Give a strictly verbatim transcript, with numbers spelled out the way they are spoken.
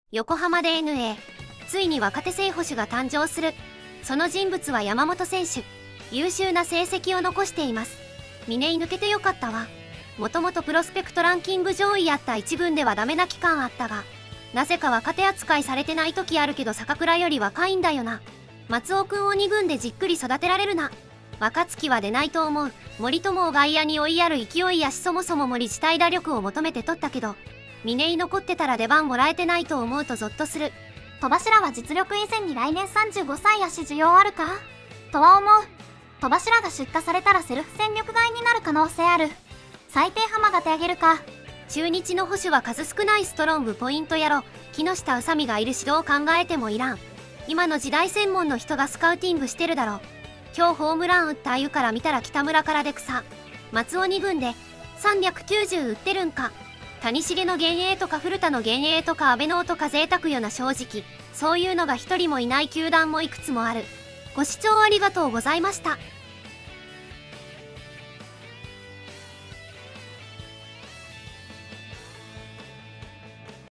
横浜で エヌエー、ついに若手正捕手が誕生する。その人物は山本選手。優秀な成績を残しています。峰井抜けてよかったわ。もともとプロスペクトランキング上位やったいち軍ではダメな期間あったが、なぜか若手扱いされてない時あるけど坂倉より若いんだよな。松尾くんをに軍でじっくり育てられるな。若月は出ないと思う。森友を外野に追いやる勢いやし、そもそも森自体打力を求めて取ったけど、峰井残ってたら出番もらえてないと思うとゾッとする。 戸柱は実力以前に来年さんじゅうごさいやし需要あるかとは思う。戸柱が出荷されたらセルフ戦力外になる可能性ある。最低浜が手上げるか。 中日の捕手は数少ないストロングポイントやろ。木下宇佐美がいる指導を考えてもいらん。今の時代専門の人がスカウティングしてるだろう。今日ホームラン打ったあゆから見たら北村からで草。松尾に軍でさんびゃくきゅうじゅう打ってるんか。谷繁の幻影とか古田の幻影とか阿部のとか贅沢よな。正直そういうのが一人もいない球団もいくつもある。ご視聴ありがとうございました。